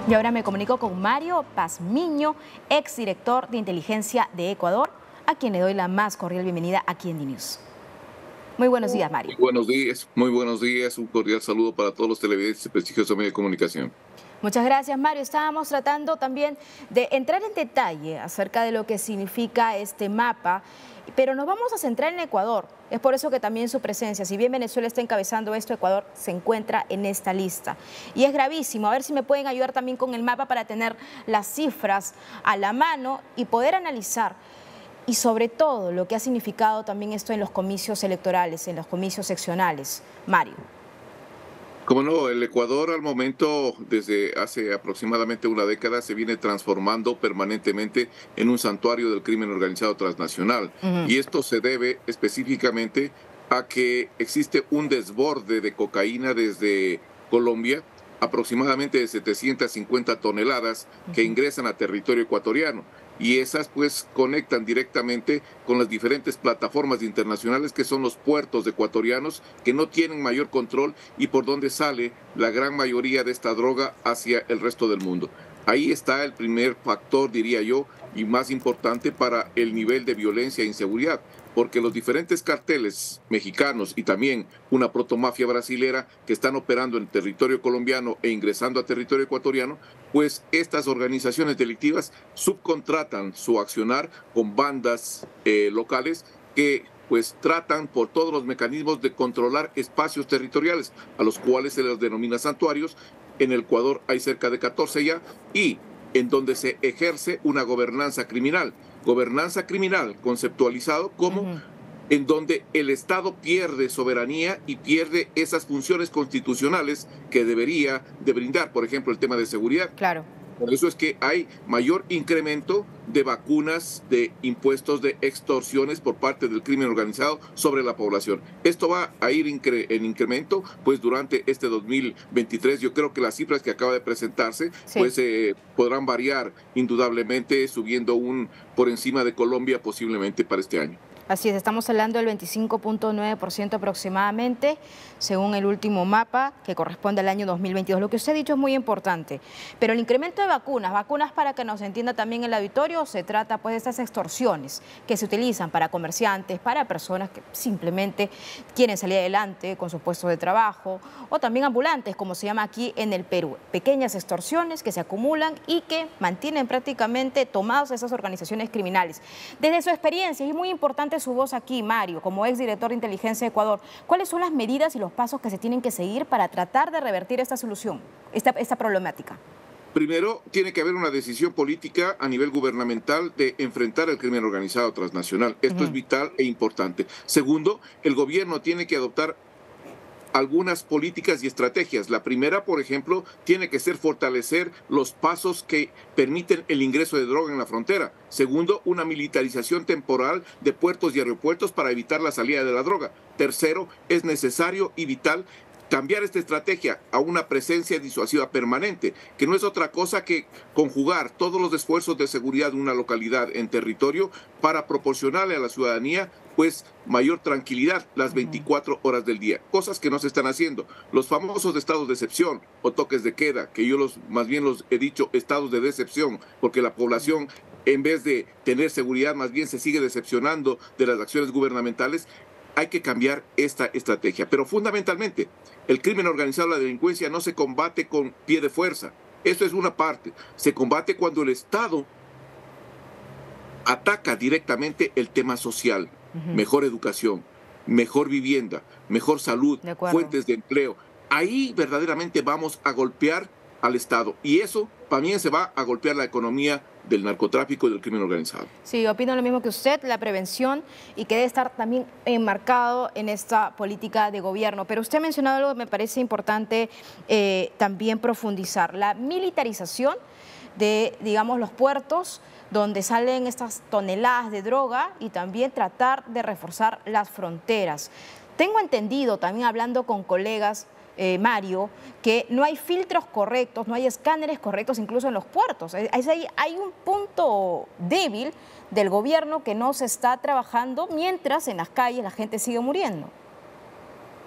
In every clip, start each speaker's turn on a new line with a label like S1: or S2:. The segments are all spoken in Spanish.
S1: Y ahora me comunico con Mario Pazmiño, exdirector de inteligencia de Ecuador, a quien le doy la más cordial bienvenida aquí en DNews. Muy buenos días, Mario.
S2: Muy buenos días, un cordial saludo para todos los televidentes de prestigioso medio de comunicación.
S1: Muchas gracias, Mario. Estábamos tratando también de entrar en detalle acerca de lo que significa este mapa, pero nos vamos a centrar en Ecuador. Es por eso que también su presencia, si bien Venezuela está encabezando esto, Ecuador se encuentra en esta lista. Y es gravísimo. A ver si me pueden ayudar también con el mapa para tener las cifras a la mano y poder analizar. Y sobre todo lo que ha significado también esto en los comicios electorales, en los comicios seccionales. Mario.
S2: Como no, el Ecuador al momento, desde hace aproximadamente una década, se viene transformando permanentemente en un santuario del crimen organizado transnacional. Y esto se debe específicamente a que existe un desborde de cocaína desde Colombia, aproximadamente de 750 toneladas que ingresan a territorio ecuatoriano. Y esas pues conectan directamente con las diferentes plataformas internacionales que son los puertos ecuatorianos que no tienen mayor control y por donde sale la gran mayoría de esta droga hacia el resto del mundo. Ahí está el primer factor, diría yo, y más importante para el nivel de violencia e inseguridad, porque los diferentes carteles mexicanos y también una protomafia brasilera que están operando en territorio colombiano e ingresando a territorio ecuatoriano, pues estas organizaciones delictivas subcontratan su accionar con bandas locales que pues tratan por todos los mecanismos de controlar espacios territoriales, a los cuales se les denomina santuarios. En el Ecuador hay cerca de 14 ya, y en donde se ejerce una gobernanza criminal conceptualizado como en donde el Estado pierde soberanía y pierde esas funciones constitucionales que debería de brindar, por ejemplo, el tema de seguridad.
S1: Claro.
S2: Por eso es que hay mayor incremento de vacunas, de impuestos, de extorsiones por parte del crimen organizado sobre la población. Esto va a ir en incremento pues durante este 2023. Yo creo que las cifras que acaba de presentarse pues podrán variar indudablemente, subiendo por encima de Colombia posiblemente para este año.
S1: Así es, estamos hablando del 25.9% aproximadamente, según el último mapa que corresponde al año 2022. Lo que usted ha dicho es muy importante, pero el incremento de vacunas para que nos entienda también el auditorio, se trata pues de estas extorsiones que se utilizan para comerciantes, para personas que simplemente quieren salir adelante con su puesto de trabajo, o también ambulantes, como se llama aquí en el Perú. Pequeñas extorsiones que se acumulan y que mantienen prácticamente tomados a esas organizaciones criminales. Desde su experiencia, es muy importante su voz aquí, Mario, como exdirector de inteligencia de Ecuador. ¿Cuáles son las medidas y los pasos que se tienen que seguir para tratar de revertir esta solución, esta problemática?
S2: Primero, tiene que haber una decisión política a nivel gubernamental de enfrentar el crimen organizado transnacional. Esto es vital e importante. Segundo, el gobierno tiene que adoptar algunas políticas y estrategias. La primera, por ejemplo, tiene que ser fortalecer los pasos que permiten el ingreso de droga en la frontera. Segundo, una militarización temporal de puertos y aeropuertos para evitar la salida de la droga. Tercero, es necesario y vital cambiar esta estrategia a una presencia disuasiva permanente, que no es otra cosa que conjugar todos los esfuerzos de seguridad de una localidad en territorio para proporcionarle a la ciudadanía pues mayor tranquilidad las 24 horas del día, cosas que no se están haciendo. Los famosos estados de excepción o toques de queda, que yo más bien los he dicho estados de decepción, porque la población en vez de tener seguridad más bien se sigue decepcionando de las acciones gubernamentales. Hay que cambiar esta estrategia, pero fundamentalmente el crimen organizado, la delincuencia no se combate con pie de fuerza. Esto es una parte. Se combate cuando el Estado ataca directamente el tema social, mejor educación, mejor vivienda, mejor salud, fuentes de empleo. Ahí verdaderamente vamos a golpear al Estado y eso también se va a golpear la economía del narcotráfico y del crimen organizado.
S1: Sí, opino lo mismo que usted, la prevención, y que debe estar también enmarcado en esta política de gobierno. Pero usted ha mencionado algo que me parece importante también profundizar, la militarización de, digamos, los puertos donde salen estas toneladas de droga y también tratar de reforzar las fronteras. Tengo entendido, también hablando con colegas, Mario, que no hay filtros correctos, no hay escáneres correctos incluso en los puertos. Hay un punto débil del gobierno que no se está trabajando mientras en las calles la gente sigue muriendo.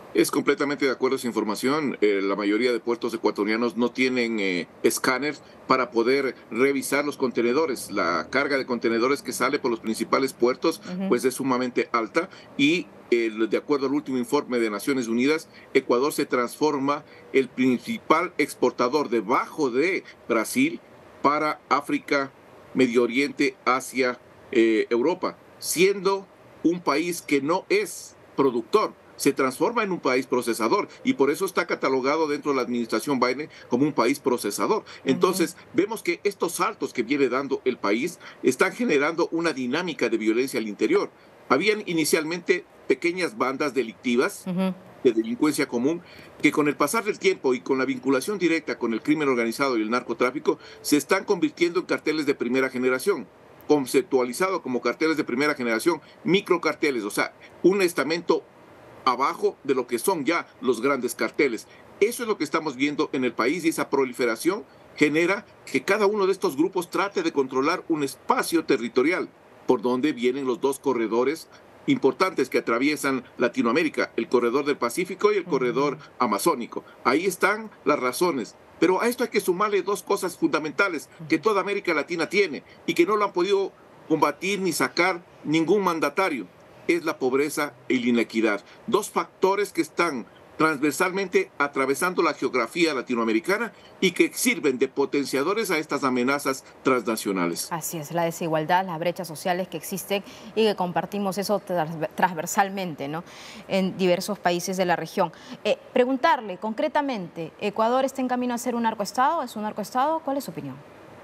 S2: Es completamente de acuerdo esa información. La mayoría de puertos ecuatorianos no tienen escáneres para poder revisar los contenedores. La carga de contenedores que sale por los principales puertos pues es sumamente alta y de acuerdo al último informe de Naciones Unidas, Ecuador se transforma el principal exportador debajo de Brasil para África, Medio Oriente, Asia, Europa, siendo un país que no es productor, se transforma en un país procesador y por eso está catalogado dentro de la administración Biden como un país procesador. Entonces, vemos que estos saltos que viene dando el país están generando una dinámica de violencia al interior. Habían inicialmente pequeñas bandas delictivas de delincuencia común que con el pasar del tiempo y con la vinculación directa con el crimen organizado y el narcotráfico se están convirtiendo en carteles de primera generación, conceptualizado como carteles de primera generación, microcarteles, o sea, un estamento abajo de lo que son ya los grandes carteles. Eso es lo que estamos viendo en el país y esa proliferación genera que cada uno de estos grupos trate de controlar un espacio territorial por donde vienen los dos corredores importantes que atraviesan Latinoamérica, el corredor del Pacífico y el corredor amazónico. Ahí están las razones. Pero a esto hay que sumarle dos cosas fundamentales que toda América Latina tiene y que no lo han podido combatir ni sacar ningún mandatario. Es la pobreza y la inequidad. Dos factores que están transversalmente atravesando la geografía latinoamericana y que sirven de potenciadores a estas amenazas transnacionales.
S1: Así es, la desigualdad, las brechas sociales que existen y que compartimos eso transversalmente, ¿no?, en diversos países de la región. Preguntarle concretamente, ¿Ecuador está en camino a ser un narcoestado? ¿Es un narcoestado? ¿Cuál es su opinión?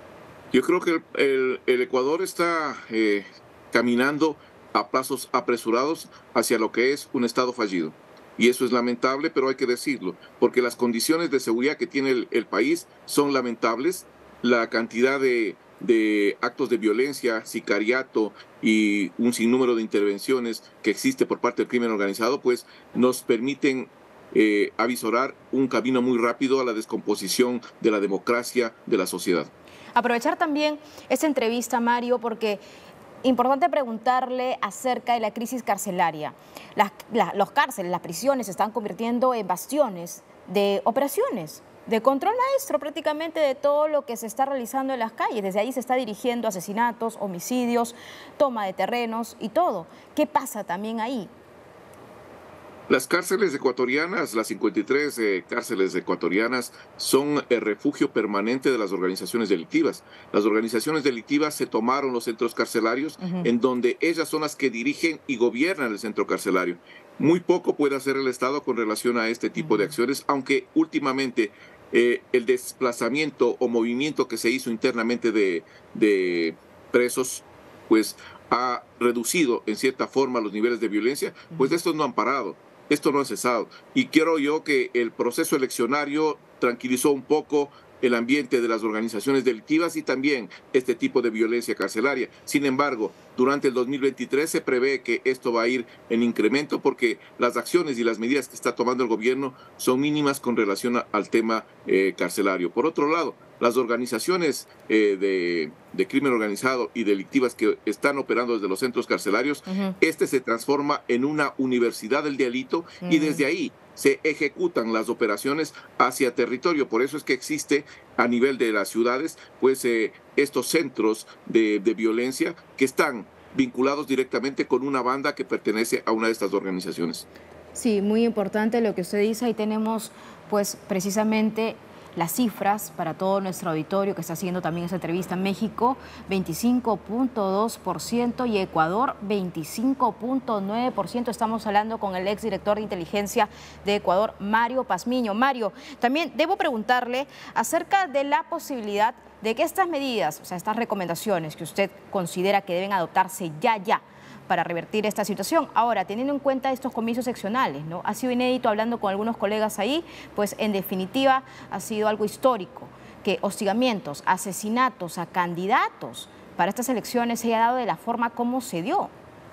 S2: Yo creo que el Ecuador está caminando a pasos apresurados hacia lo que es un Estado fallido. Y eso es lamentable, pero hay que decirlo, porque las condiciones de seguridad que tiene el país son lamentables. La cantidad de actos de violencia, sicariato y un sinnúmero de intervenciones que existe por parte del crimen organizado, pues nos permiten avisorar un camino muy rápido a la descomposición de la democracia de la sociedad.
S1: Aprovechar también esta entrevista, Mario, porque importante preguntarle acerca de la crisis carcelaria. Los cárceles, las prisiones se están convirtiendo en bastiones de operaciones, de control maestro prácticamente de todo lo que se está realizando en las calles. Desde ahí se está dirigiendo asesinatos, homicidios, toma de terrenos y todo. ¿Qué pasa también ahí?
S2: Las cárceles ecuatorianas, las 53 cárceles ecuatorianas, son el refugio permanente de las organizaciones delictivas. Las organizaciones delictivas se tomaron los centros carcelarios, en donde ellas son las que dirigen y gobiernan el centro carcelario. Muy poco puede hacer el Estado con relación a este tipo de acciones, aunque últimamente el desplazamiento o movimiento que se hizo internamente de presos, pues ha reducido en cierta forma los niveles de violencia, pues estos no han parado. Esto no ha cesado y quiero yo que el proceso eleccionario tranquilizó un poco el ambiente de las organizaciones delictivas y también este tipo de violencia carcelaria. Sin embargo, durante el 2023 se prevé que esto va a ir en incremento porque las acciones y las medidas que está tomando el gobierno son mínimas con relación al tema carcelario. Por otro lado, las organizaciones de crimen organizado y delictivas que están operando desde los centros carcelarios, este se transforma en una universidad del delito y desde ahí se ejecutan las operaciones hacia territorio. Por eso es que existe a nivel de las ciudades, pues estos centros de violencia que están vinculados directamente con una banda que pertenece a una de estas organizaciones.
S1: Sí, muy importante lo que usted dice. Ahí tenemos pues precisamente las cifras para todo nuestro auditorio que está haciendo también esta entrevista. México 25.2% y Ecuador 25.9%. Estamos hablando con el exdirector de inteligencia de Ecuador, Mario Pazmiño. Mario, también debo preguntarle acerca de la posibilidad de que estas medidas, o sea, estas recomendaciones que usted considera que deben adoptarse ya, para revertir esta situación. Ahora, teniendo en cuenta estos comicios seccionales, ¿no? Ha sido inédito hablando con algunos colegas ahí, pues en definitiva ha sido algo histórico, que hostigamientos, asesinatos a candidatos para estas elecciones se haya dado de la forma como se dio.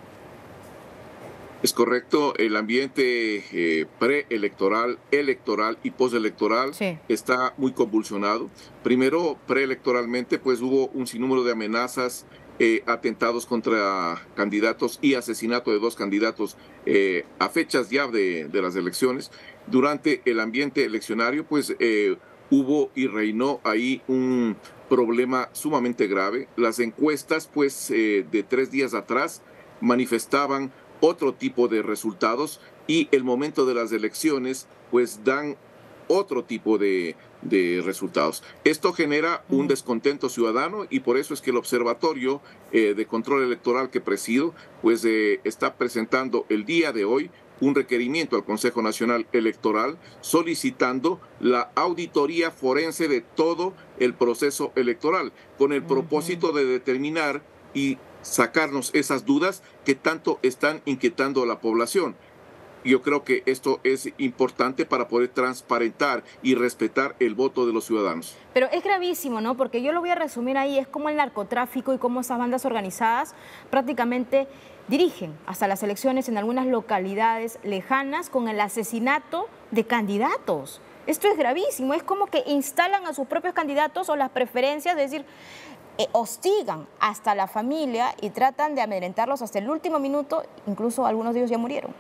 S2: Es correcto, el ambiente preelectoral, electoral y postelectoral está muy convulsionado. Primero, preelectoralmente, pues hubo un sinnúmero de amenazas atentados contra candidatos y asesinato de 2 candidatos a fechas ya de las elecciones. Durante el ambiente eleccionario, pues hubo y reinó ahí un problema sumamente grave. Las encuestas, pues, de 3 días atrás manifestaban otro tipo de resultados y el momento de las elecciones, pues, dan otro tipo de resultados. Esto genera un descontento ciudadano y por eso es que el Observatorio de Control Electoral que presido, pues, está presentando el día de hoy un requerimiento al Consejo Nacional Electoral solicitando la auditoría forense de todo el proceso electoral, con el propósito de determinar y sacarnos esas dudas que tanto están inquietando a la población. Yo creo que esto es importante para poder transparentar y respetar el voto de los ciudadanos.
S1: Pero es gravísimo, ¿no? Porque yo lo voy a resumir ahí, es como el narcotráfico y cómo esas bandas organizadas prácticamente dirigen hasta las elecciones en algunas localidades lejanas con el asesinato de candidatos. Esto es gravísimo, es como que instalan a sus propios candidatos o las preferencias, es decir, hostigan hasta la familia y tratan de amedrentarlos hasta el último minuto, incluso algunos de ellos ya murieron.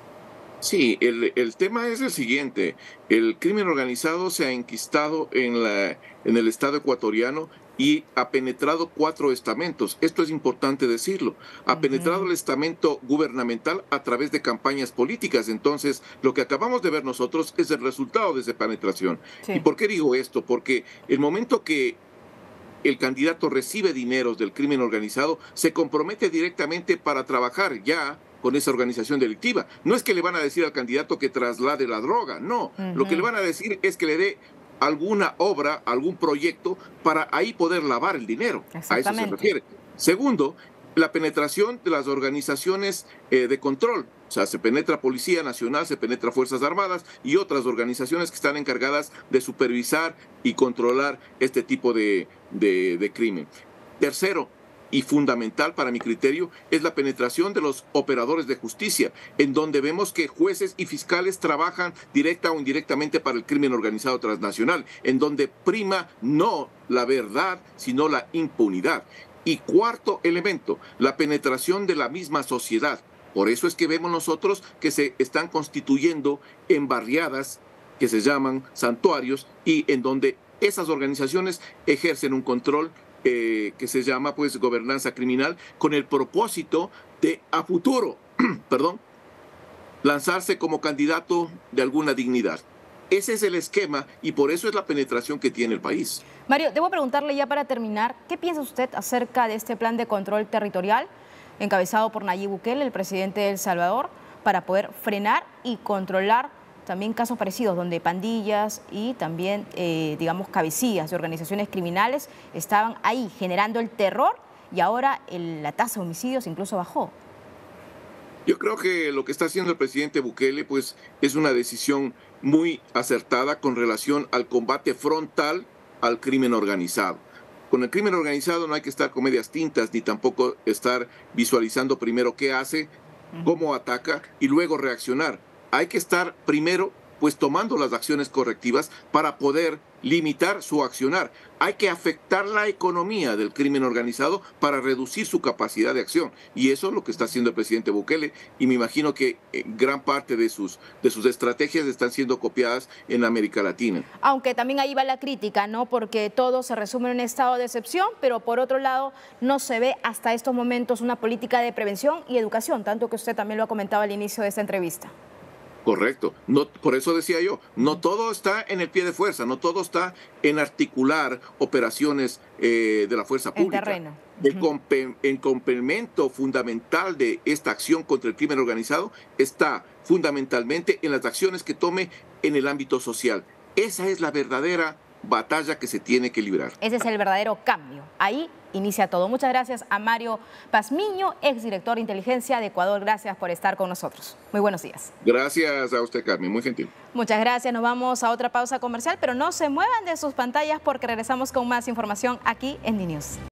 S2: Sí, el tema es el siguiente. El crimen organizado se ha enquistado en el Estado ecuatoriano y ha penetrado 4 estamentos. Esto es importante decirlo. Ha penetrado el estamento gubernamental a través de campañas políticas. Entonces, lo que acabamos de ver nosotros es el resultado de esa penetración. Sí. ¿Y por qué digo esto? Porque el momento que el candidato recibe dineros del crimen organizado, se compromete directamente para trabajar ya con esa organización delictiva. No es que le van a decir al candidato que traslade la droga, no. Lo que le van a decir es que le dé alguna obra, algún proyecto para ahí poder lavar el dinero. A eso se refiere. Segundo, la penetración de las organizaciones de control. O sea, se penetra Policía Nacional, se penetra Fuerzas Armadas y otras organizaciones que están encargadas de supervisar y controlar este tipo de crimen. Tercero, y fundamental para mi criterio, es la penetración de los operadores de justicia, en donde vemos que jueces y fiscales trabajan directa o indirectamente para el crimen organizado transnacional, en donde prima no la verdad, sino la impunidad. Y cuarto elemento, la penetración de la misma sociedad. Por eso es que vemos nosotros que se están constituyendo en barriadas que se llaman santuarios y en donde esas organizaciones ejercen un control que se llama pues gobernanza criminal con el propósito de a futuro, perdón, lanzarse como candidato de alguna dignidad. Ese es el esquema y por eso es la penetración que tiene el país.
S1: Mario, debo preguntarle ya para terminar, ¿qué piensa usted acerca de este plan de control territorial encabezado por Nayib Bukele, el presidente de El Salvador, para poder frenar y controlar también casos parecidos donde pandillas y también, digamos, cabecillas de organizaciones criminales estaban ahí generando el terror y ahora la tasa de homicidios incluso bajó?
S2: Yo creo que lo que está haciendo el presidente Bukele pues, es una decisión muy acertada con relación al combate frontal al crimen organizado. Con el crimen organizado no hay que estar con medias tintas ni tampoco estar visualizando primero qué hace, cómo ataca y luego reaccionar. Hay que estar primero pues tomando las acciones correctivas para poder limitar su accionar. Hay que afectar la economía del crimen organizado para reducir su capacidad de acción. Y eso es lo que está haciendo el presidente Bukele. Y me imagino que gran parte de sus estrategias están siendo copiadas en América Latina.
S1: Aunque también ahí va la crítica, ¿no? Porque todo se resume en un estado de excepción, pero por otro lado no se ve hasta estos momentos una política de prevención y educación, tanto que usted también lo ha comentado al inicio de esta entrevista.
S2: Correcto. No, por eso decía yo, no todo está en el pie de fuerza, no todo está en articular operaciones de la fuerza pública.
S1: En terreno.
S2: El complemento fundamental de esta acción contra el crimen organizado está fundamentalmente en las acciones que tome en el ámbito social. Esa es la verdadera batalla que se tiene que librar.
S1: Ese es el verdadero cambio. Ahí inicia todo. Muchas gracias a Mario Pazmiño, exdirector de Inteligencia de Ecuador. Gracias por estar con nosotros. Muy buenos días.
S2: Gracias a usted, Carmen. Muy gentil.
S1: Muchas gracias. Nos vamos a otra pausa comercial, pero no se muevan de sus pantallas porque regresamos con más información aquí en DNews.